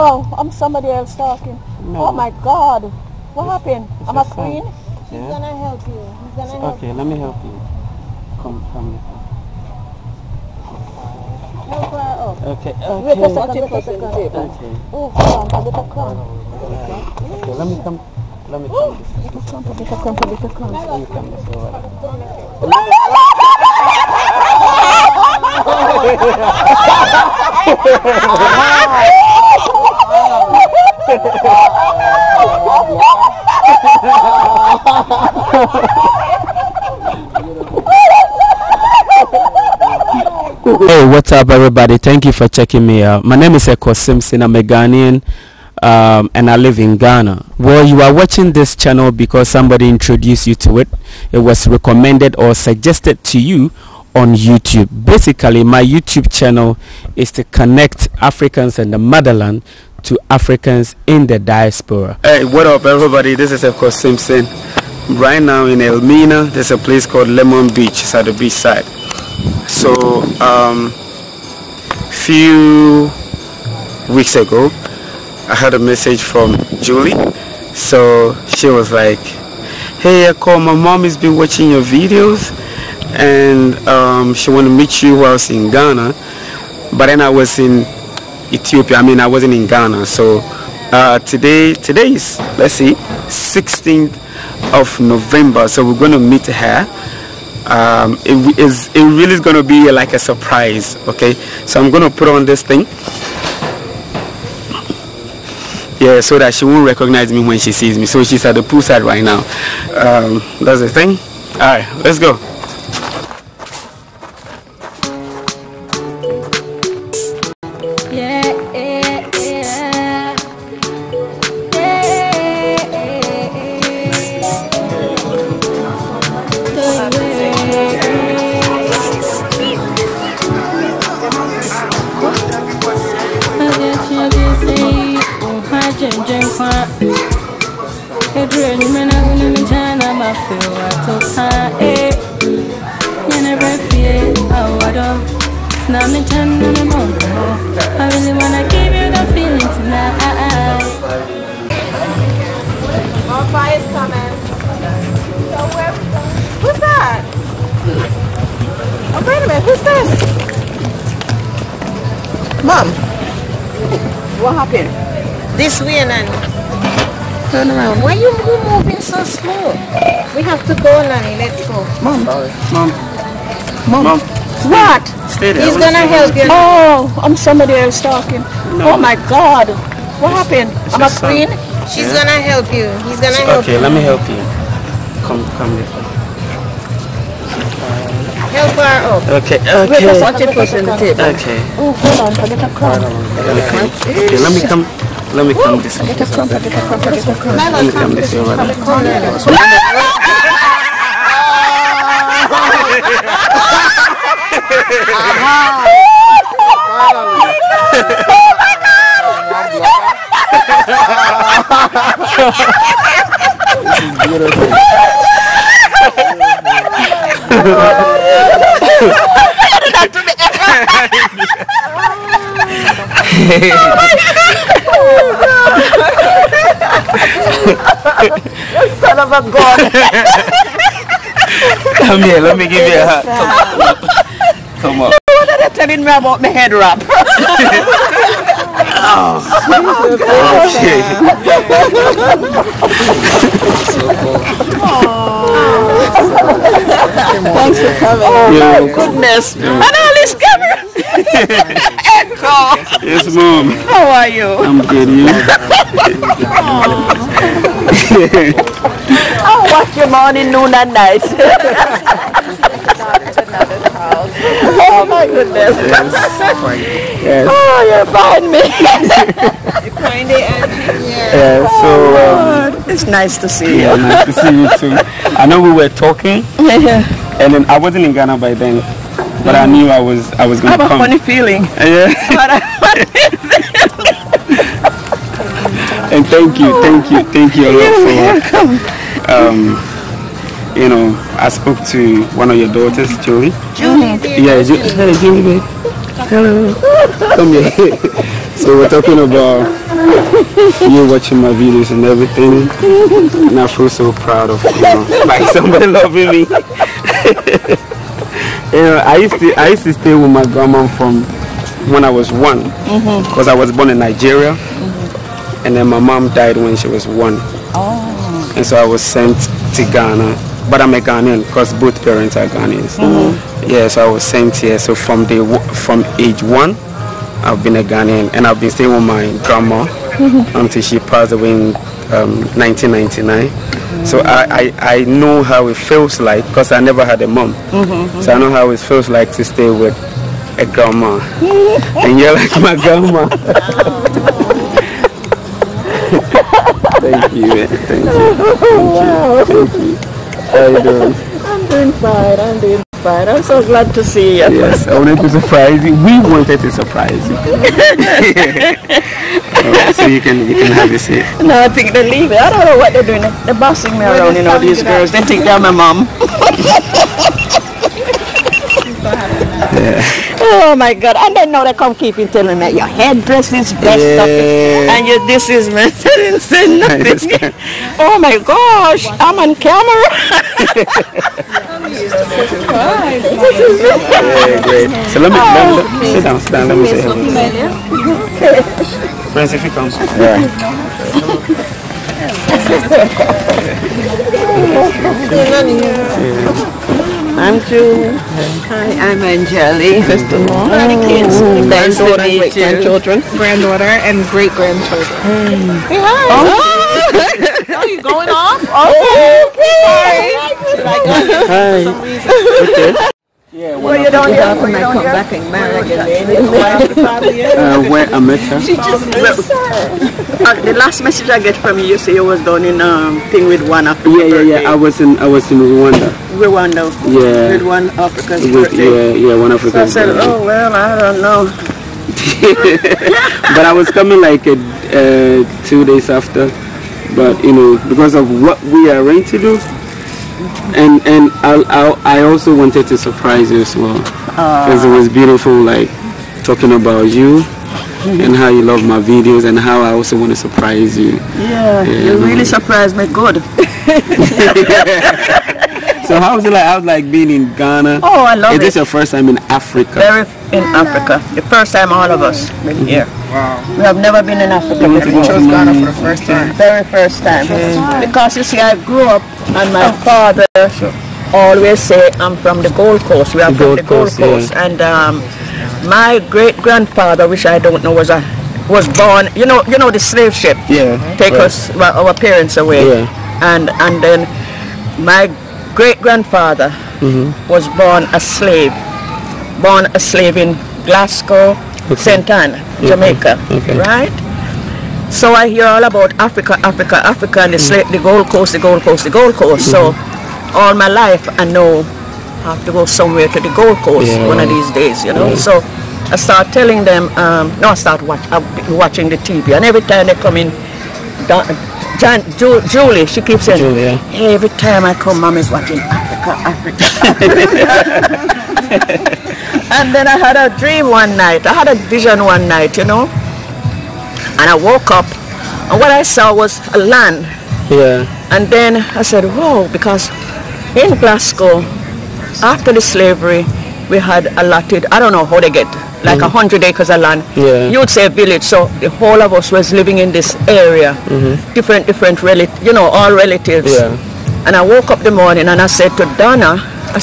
Oh, I'm somebody else talking. No. Oh my God. What happened? I'm a queen. He's gonna help you. He's gonna help Okay, let me help you. Come. Help her up. Okay. Wait a second. Okay. Oh, come on, get a crumb. Okay, let me come. Get a crumb. Let me come this way. Hey, what's up everybody? Thank you for checking me out. My name is Eko Simpson. I'm a Ghanaian and I live in Ghana. Well, you are watching this channel because somebody introduced you to it. It was recommended or suggested to you on YouTube. Basically, my YouTube channel is to connect Africans in the motherland to Africans in the diaspora. Hey, what up everybody? This is Eko Simpson. Right now in Elmina, there's a place called Lemon Beach. It's at the beach side. So few weeks ago I had a message from Julie. So she was like, hey Eko, my mom has been watching your videos and she want to meet you whilst in Ghana, but then I was in Ethiopia. I wasn't in Ghana. So today is, let's see, 16th of November, so we're going to meet her. It really is going to be like a surprise. Okay, so I'm going to put on this thing, yeah, so that she won't recognize me when she sees me. So she's at the poolside right now. That's the thing. All right, let's go. I really wanna give you the feeling tonight. More fire's coming. So who's that? Oh, wait a minute. Who's this? Mom, what happened? This way, Nanny. Turn around. Why you moving so slow? We have to go, Nanny. Let's go. Mom. What? Stay there. He's gonna help you. Oh, I'm somebody else talking. No. Oh my God. What happened? I'm a queen. She's gonna help you. He's gonna help you. Okay, let me help you. Come this way. Help her up. Okay. Watch it first in the table. Okay. Oh, hold on. Forget a crumb. Okay, let me come this way. Get a crumb. Let me come this way over there. This is beautiful. Son of a God. Come here, let me give you a hug. Come on. What are they telling me about my head wrap? Okay. Thanks for coming. Oh my goodness. And all this camera. Echo. Yes, Mom. How are you? I'm good. You? I'll watch you morning, noon and night. Oh my goodness. Yes. Oh, you find me. You find it, Auntie? Yeah, so it's nice to see yeah, you. nice to see you too. I know we were talking, and then I wasn't in Ghana by then, but I knew I was I going have to a come. funny feeling. Yeah. And thank you a lot for you know, I spoke to one of your daughters, Julie. Julie. Yeah, hey Julie, babe. Hello. Come here. So we're talking about you watching my videos and everything, and I feel so proud of like somebody loving me. I used to stay with my grandma from when I was 1, because I was born in Nigeria, and then my mom died when she was 1. And so I was sent to Ghana, but I'm a Ghanaian because both parents are Ghanaians. Yeah, so I was sent here. So from age 1, I've been a Ghanaian, and I've been staying with my grandma until she passed away in 1999. So I know how it feels like, because I never had a mom. So I know how it feels like to stay with a grandma. And you're like my grandma. Thank you. Thank you. Thank you. How are you doing? I'm doing fine. I'm so glad to see you. Yes, I wanted to surprise you. We wanted to surprise you. So you can have a seat. No, I think they're leaving. I don't know what they're doing. They're bossing me around, you know, these girls. They think they're my mom. Oh my God. And then now they come keeping telling me your headdress is best up and your this is messed. I didn't say nothing. Oh my gosh, I'm on camera. Great. So let me sit down. Let me say hello. Friends, if you come. I'm June. Hi, I'm Angeli. First of all, how many kids? Granddaughter and great-grandchildren. Granddaughter and great-grandchildren. Hey, hi. Oh, you going off? Okay. Hi. Okay. Yeah, well, you don't have when I come back and marry again. Where I met her? She just the last message I get from you, you say you was down in thing with one Africa. Yeah. I was in Rwanda. Rwanda. Yeah. With one Africa's birthday. Yeah, one Africa's So I said, birthday. oh well, I don't know. But I was coming like 2 days after, but you know, because of what we arranged to do, and I also wanted to surprise you as well, because it was beautiful, like talking about you and how you love my videos, and how I also want to surprise you. Yeah, you really surprised me good. So how was it like? I was like being in Ghana. Oh, I love it. Is this your first time in Africa? In Africa. The first time all of us been here. Wow. We have never been in Africa before. You chose Ghana for the first time. Very first time. Because you see, I grew up and my father always say I'm from the Gold Coast. We are from the Gold Coast. Yeah. And my great-grandfather, which I don't know, was born, you know the slave ship. Yeah. Take us, our parents away. Yeah. And then my great-grandfather was born a slave in Glasgow, St. Anne, Jamaica, right? So I hear all about Africa, and the Gold Coast. So all my life I know I have to go somewhere to the Gold Coast one of these days, you know. Yeah. So I start telling them, I start watching the TV, and every time they come in, Julie, she keeps saying, hey, every time I come, Mom is watching Africa. And then I had a dream one night. I had a vision one night, you know. And I woke up, and what I saw was a land. Yeah. And then I said, whoa, because in Glasgow, after the slavery, we had allotted, I don't know how they get, like 100 acres of land. Yeah. You would say a village, so the whole of us was living in this area. Different relatives, you know, all relatives. Yeah. And I woke up the morning and I said to Donna,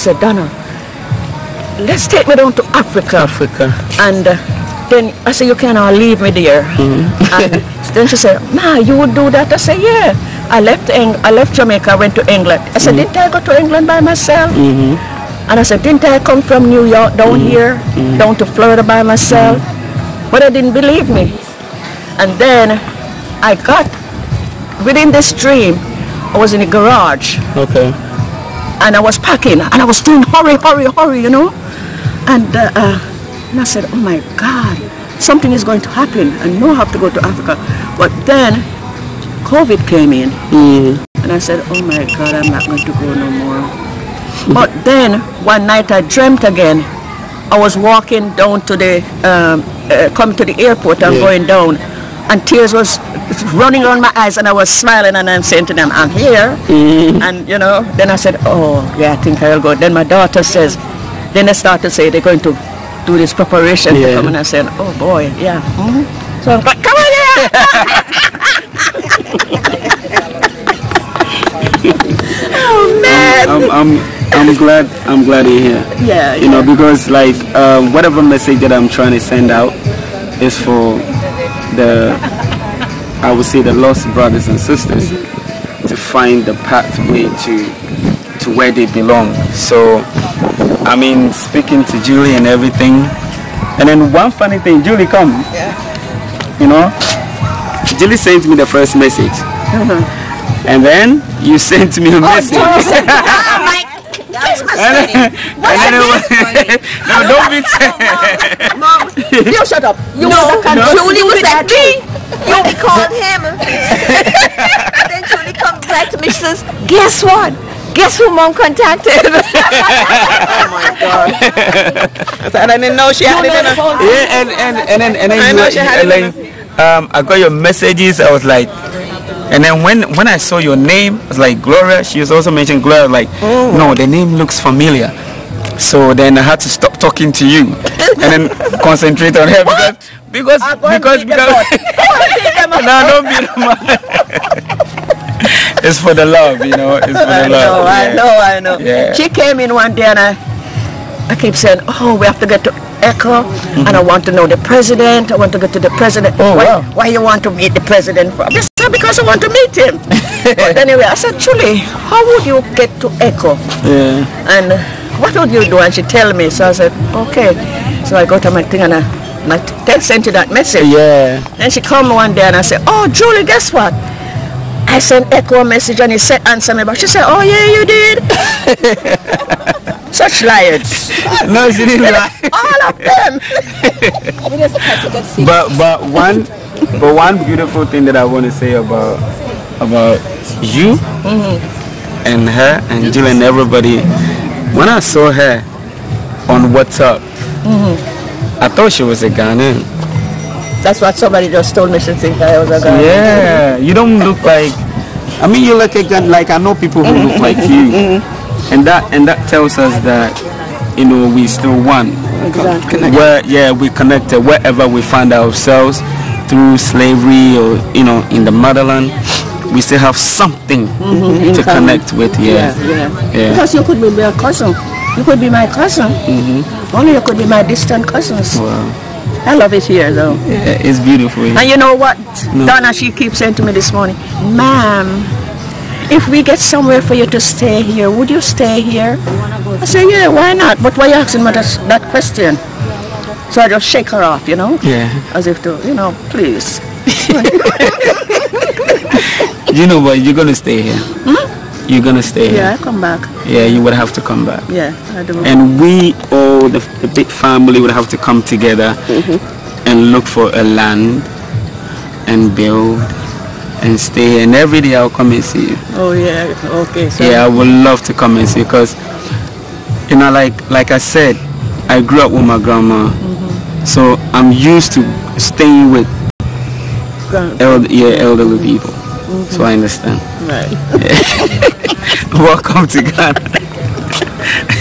let's take me down to Africa. And then I said, you cannot leave me there. And then she said, Ma, you would do that? I said, yeah. I left Jamaica, I went to England. I said, didn't I go to England by myself? And I said, didn't I come from New York down here, down to Florida by myself? But they didn't believe me. And then I got, within this dream, I was in a garage. Okay. And I was packing, and I was doing hurry, you know. And I said, oh my God, something is going to happen. I know I have to go to Africa. But then COVID came in. And I said, oh my God, I'm not going to go no more. But then one night I dreamt again I was walking down to the, coming to the airport and going down, and tears was running around my eyes, and I was smiling, and I'm saying to them, I'm here. And, you know, then I said, oh, yeah, I think I'll go. Then my daughter says, then they start to say they're going to do this preparation to come, and I said, oh boy, yeah. So I'm like, come on here! Oh man! I'm glad you're here. Yeah, you know, because like whatever message that I'm trying to send out is for the, I would say, the lost brothers and sisters to find the pathway to where they belong. So I mean, speaking to Julie and everything, and then one funny thing, Julie, come. You know, Julie sent me the first message, and then you sent me a message. And then it was, no, don't be. Mom, you shut up. You No, Julie was that at me. You called him. And then Julie comes back to me and says, guess what? Guess who Mom contacted? Oh my God! I didn't know she had it in her. Yeah, and then I you know were, she had it in like, I got your messages. I was like, and then when I saw your name, I was like, Gloria. She was also mentioned Gloria. Like, no, the name looks familiar. So then I had to stop talking to you and then concentrate on her because no, don't be the man. It's for the love, you know. It's for the love. I know. Yeah. She came in one day and I keep saying, oh, we have to get to Echo, and I want to know the president. I want to get to the president. Why you want to meet the president for? I said, because I want to meet him. But anyway, I said, Julie, how would you get to Echo? Yeah. And what would you do? And she tell me. So I said, okay. So I go to my thing and my text sent you that message. Yeah. Then she come one day and I said, oh, Julie, guess what? I sent Echo a message and he said, answer me back. She said, oh yeah, you did. Such liars. No, she didn't lie. All of them. But one beautiful thing that I want to say about you and her and Jill and everybody, when I saw her on WhatsApp, I thought she was a Ghanaian. That's what somebody just told me. She think I was a guy. Yeah, you don't look like. I mean, you look like I know people who look like you, and that tells us that, you know, we still one. Where we connected wherever we find ourselves through slavery or, you know, in the motherland, we still have something to connect with. Yeah. Because you could be my cousin. You could be my cousin. Only you could be my distant cousins. Wow. I love it here, though. Yeah, it's beautiful. And you know what? Donna, she keeps saying to me this morning, Ma'am, if we get somewhere for you to stay here, would you stay here? I say, yeah, why not? But why are you asking me that question? So I just shake her off, you know? Yeah. As if to, you know, please. You know what? You're going to stay here. You're going to stay here. Yeah, I come back. Yeah, you would have to come back. Yeah, I do. And we all, the big family, would have to come together and look for a land and build and stay. And every day I'll come and see you. Oh, yeah. Okay. So Yeah, I would love to come and see, because, you know, like I said, I grew up with my grandma. So I'm used to staying with elderly people. So I understand. Right. Welcome to Ghana.